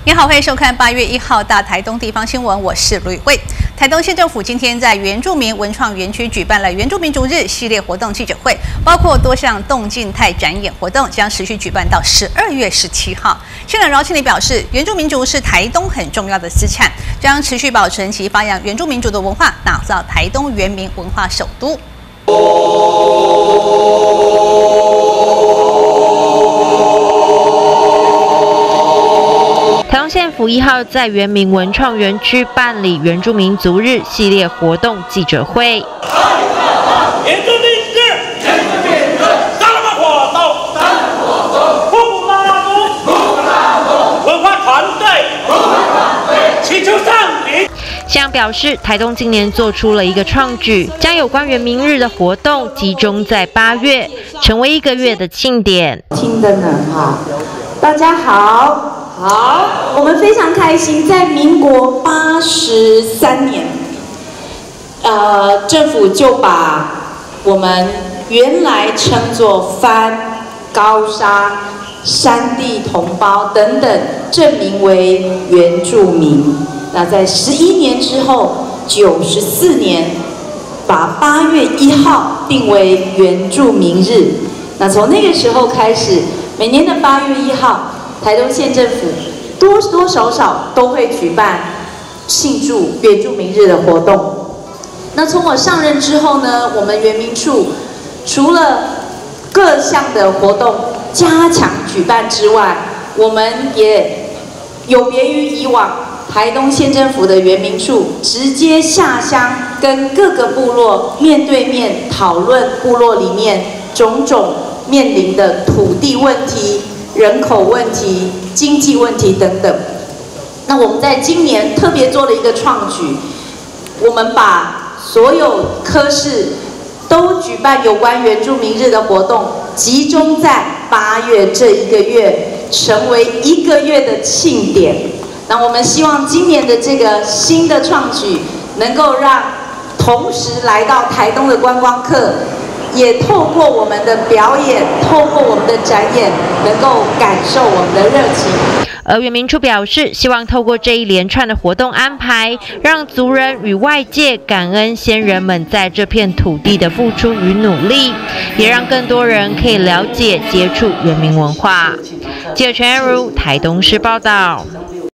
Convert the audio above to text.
你好，欢迎收看8月1号大台东地方新闻，我是卢宇慧。台东县政府今天在原住民文创园区举办了原住民族日系列活动记者会，包括多项动静态展演活动，将持续举办到12月17号。县长饶庆礼表示，原住民族是台东很重要的资产，将持续保存及发扬原住民族的文化，打造台东原民文化首都。 台东县府1号在原民文创园区办理原住民族日系列活动记者会。 原住民日，三个活动，布拉公文化团队，祈求上民。 县长表示，台东今年做出了一个创举，将有关原民日的活动集中在8月，成为1个月的庆典。 听的呢，大家好。好，我们非常开心，在民国83年，政府就把我们原来称作番、高沙、山地同胞等等证明为原住民。那在11年之后，94年把8月1号定为原住民日。那从那个时候开始，每年的8月1号。台东县政府多多少少都会举办庆祝原住民日的活动。那从我上任之后呢，我们原民处除了各项的活动加强举办之外，我们也有别于以往台东县政府的原民处直接下乡跟各个部落面对面讨论部落里面种种面临的土地问题、人口问题、经济问题等等。那我们在今年特别做了一个创举，我们把所有科室都举办有关原住民日的活动，集中在8月这1个月，成为1个月的庆典。那我们希望今年的这个新的创举，能够让同时来到台东的观光客，也透过我们的表演，透过我们的展演，能够感受我们的热情。 而原民处表示，希望透过这一连串的活动安排，让族人与外界感恩先人们在这片土地的付出与努力，也让更多人可以了解接触原民文化。记者陈安如台东市报道。